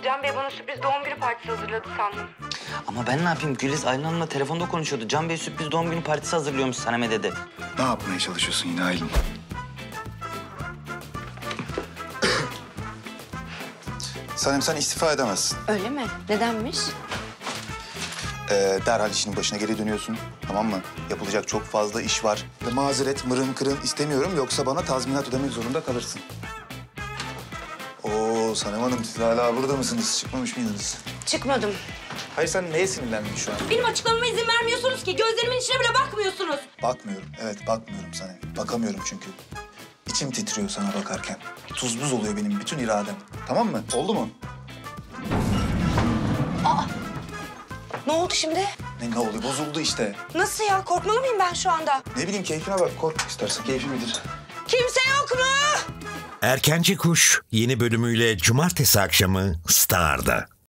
Can Bey bana sürpriz doğum günü partisi hazırladı sandım. Ama ben ne yapayım? Güliz Aylin Hanım'la telefonda konuşuyordu. Can Bey sürpriz doğum günü partisi hazırlıyormuş Sanem'e dedi. Ne yapmaya çalışıyorsun yine Aylin? Sanem sen istifa edemezsin. Öyle mi? Nedenmiş? Derhal işinin başına geri dönüyorsun. Tamam mı? Yapılacak çok fazla iş var. Ve mazeret, mırın kırın istemiyorum. Yoksa bana tazminat ödemek zorunda kalırsın. Oo Sanem Hanım siz hala burada mısınız? Çıkmamış mıydınız? Çıkmadım. Hayır sen neye sinirlendin şu an? Benim açıklamama izin vermiyorsunuz ki. Gözlerimin içine bile bakmıyorsunuz. Bakmıyorum. Evet bakmıyorum Sanem. Bakamıyorum çünkü. İçim titriyor sana bakarken. Tuz buz oluyor benim bütün iradem. Tamam mı? Oldu mu? Ne oldu şimdi? Ne oldu? Bozuldu işte. Nasıl ya? Korkmalı mıyım ben şu anda? Ne bileyim keyfine bak. Kork istersen. Keyfi bilir. Kimse yok mu? Erkenci Kuş yeni bölümüyle cumartesi akşamı Star'da.